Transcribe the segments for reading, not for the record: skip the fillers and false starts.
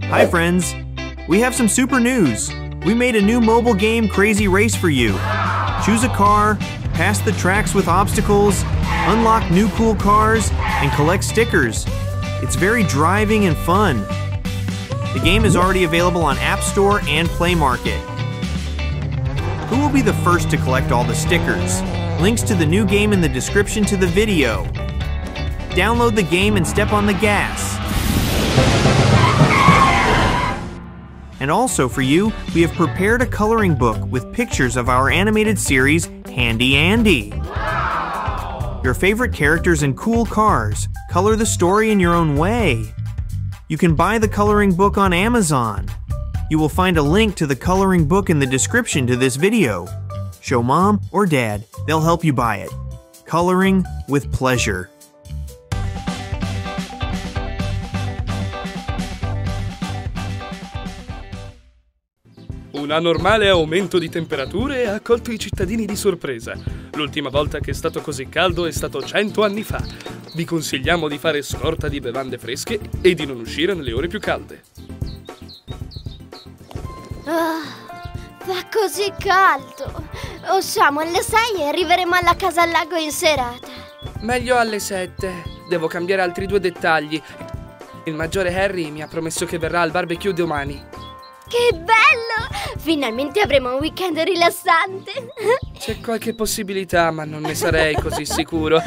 Hi friends! We have some super news! We made a new mobile game Crazy Race for you. Choose a car, pass the tracks with obstacles, unlock new cool cars, and collect stickers. It's very driving and fun. The game is already available on App Store and Play Market. Who will be the first to collect all the stickers? Links to the new game in the description to the video. Download the game and step on the gas. And also for you, we have prepared a coloring book with pictures of our animated series, Handy Andy. Your favorite characters and cool cars. Color the story in your own way. You can buy the coloring book on Amazon. You will find a link to the coloring book in the description to this video. Show mom or dad, they'll help you buy it. Coloring with pleasure. Un anormale aumento di temperature ha colto i cittadini di sorpresa. L'ultima volta che è stato così caldo è stato 100 anni fa. Vi consigliamo di fare scorta di bevande fresche e di non uscire nelle ore più calde. Fa così caldo. Usciamo alle 6 e arriveremo alla casa al lago in serata. Meglio alle 7. Devo cambiare altri 2 dettagli. Il maggiore Harry mi ha promesso che verrà al barbecue domani. Che bello! Finalmente avremo un weekend rilassante. C'è qualche possibilità, ma non ne sarei così sicuro.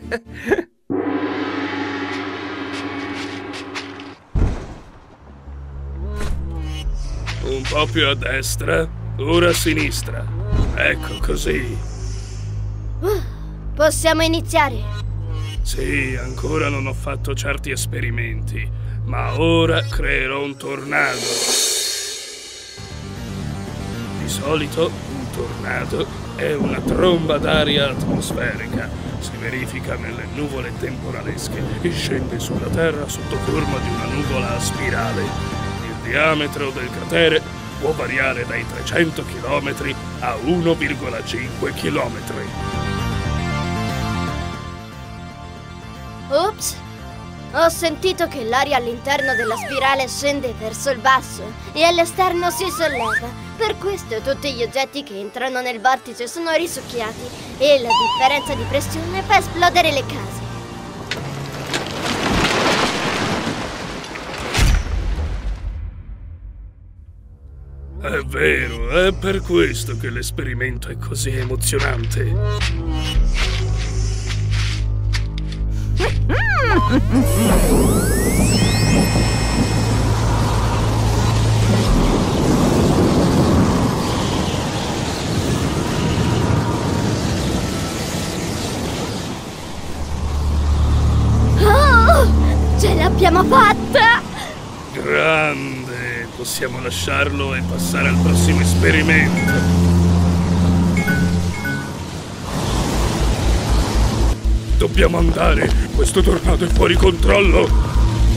Un po' più a destra, ora a sinistra. Ecco così. Possiamo iniziare? Sì, ancora non ho fatto certi esperimenti, ma ora creerò un tornado. Di solito un tornado è una tromba d'aria atmosferica. Si verifica nelle nuvole temporalesche e scende sulla Terra sotto forma di una nuvola a spirale. Il diametro del cratere può variare dai 300 km a 1,5 km. Ops! Ho sentito che l'aria all'interno della spirale scende verso il basso e all'esterno si solleva. Per questo tutti gli oggetti che entrano nel vortice sono risucchiati e la differenza di pressione fa esplodere le case. È vero, è per questo che l'esperimento è così emozionante. Ce l'abbiamo fatta! Grande! Possiamo lasciarlo e passare al prossimo esperimento. Dobbiamo andare! Questo tornado è fuori controllo!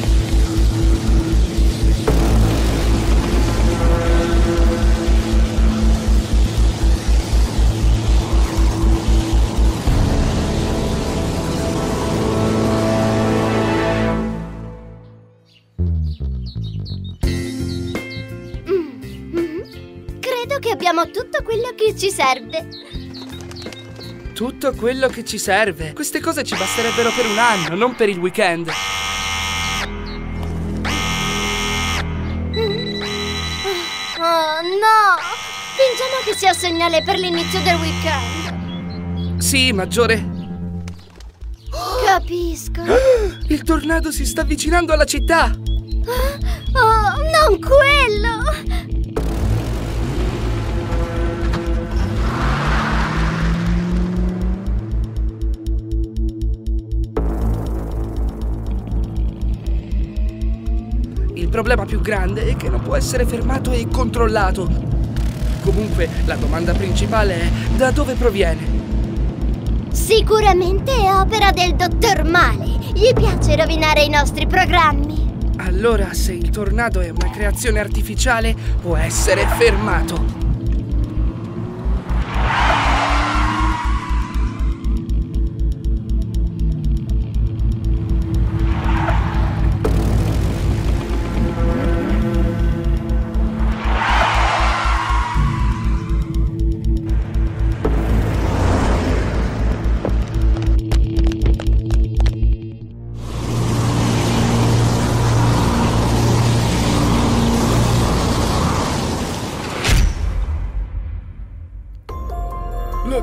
Credo che abbiamo tutto quello che ci serve. Tutto quello che ci serve. Queste cose ci basterebbero per un anno, non per il weekend. Oh no! Fingiamo che sia segnale per l'inizio del weekend. Sì, maggiore. Capisco. Il tornado si sta avvicinando alla città. Oh, non quello! Il problema più grande è che non può essere fermato e controllato. Comunque, la domanda principale è: da dove proviene? Sicuramente è opera del dottor Male. Gli piace rovinare i nostri programmi. Allora, se il tornado è una creazione artificiale, può essere fermato.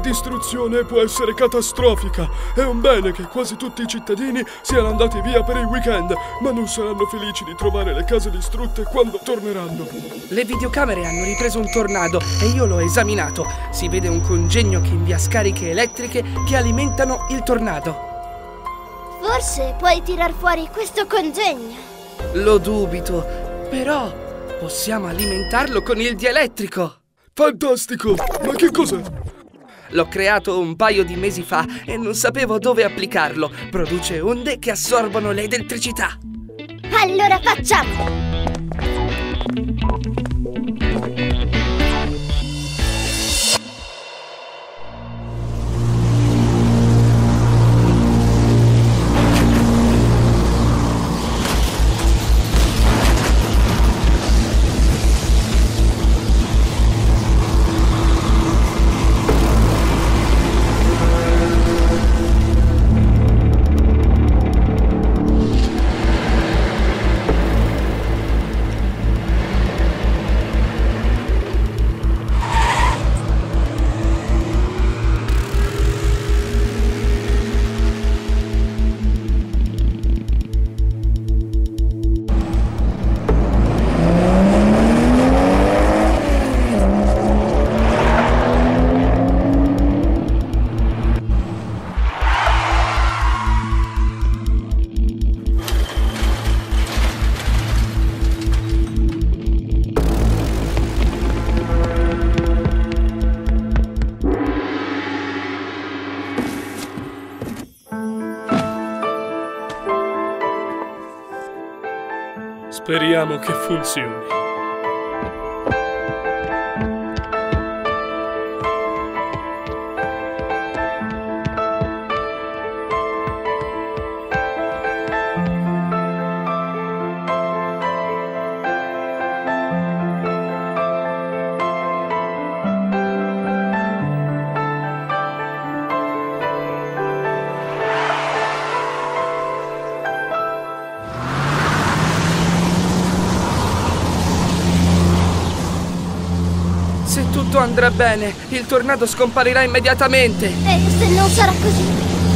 distruzione può essere catastrofica. È un bene che quasi tutti i cittadini siano andati via per il weekend, ma non saranno felici di trovare le case distrutte quando torneranno. Le videocamere hanno ripreso un tornado e io l'ho esaminato. Si vede un congegno che invia scariche elettriche che alimentano il tornado. Forse puoi tirar fuori questo congegno. Lo dubito, però possiamo alimentarlo con il dielettrico. Fantastico! Ma che cos'è? L'ho creato un paio di mesi fa e non sapevo dove applicarlo. Produce onde che assorbono l'elettricità. Allora facciamo! Speriamo che funzioni. Se tutto andrà bene, il tornado scomparirà immediatamente. E se non sarà così?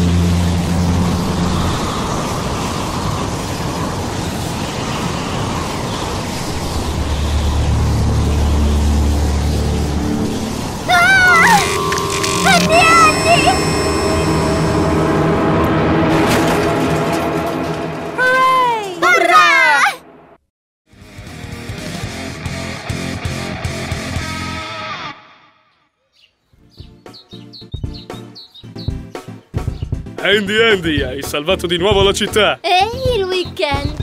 Andy, hai salvato di nuovo la città! E il weekend?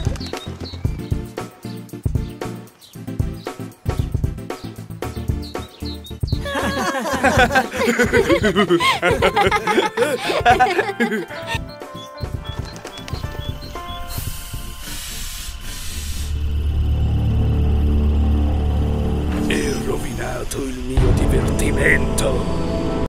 Hai rovinato il mio divertimento!